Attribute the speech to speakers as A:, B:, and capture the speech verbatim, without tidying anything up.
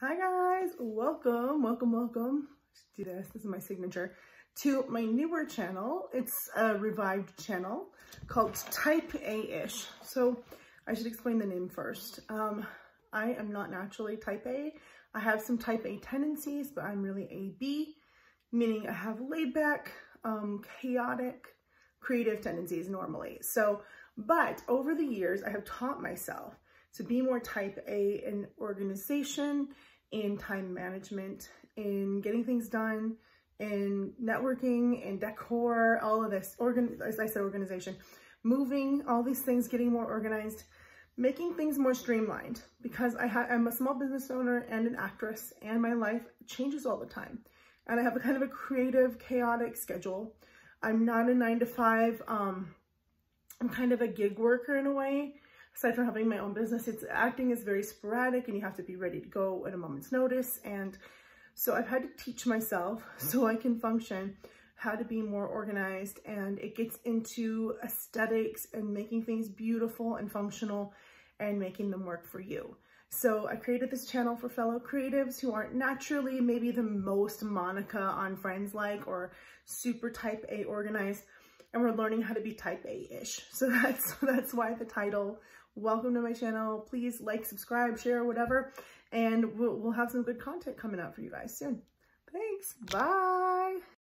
A: Hi guys, welcome, welcome, welcome. Let's do this, this is my signature, to my newer channel. It's a revived channel called Type A-ish. So I should explain the name first. Um, I am not naturally type A. I have some type A tendencies, but I'm really A B, meaning I have laid back, um, chaotic, creative tendencies normally. So, but over the years, I have taught myself to be more type A in organization, in time management, in getting things done, in networking, in decor, all of this, organ as I said, organization, moving, all these things, getting more organized, making things more streamlined, because I ha I'm a small business owner and an actress, and my life changes all the time. And I have a kind of a creative, chaotic schedule. I'm not a nine to five, um, I'm kind of a gig worker in a way. Aside from having my own business, it's acting is very sporadic and you have to be ready to go at a moment's notice. And so I've had to teach myself so I can function how to be more organized, and it gets into aesthetics and making things beautiful and functional and making them work for you. So I created this channel for fellow creatives who aren't naturally maybe the most Monica on Friends like or super type A organized, and we're learning how to be type A-ish. So that's, that's why the title. Welcome to my channel. Please like, subscribe, share, whatever, and we'll, we'll have some good content coming out for you guys soon. Thanks. Bye.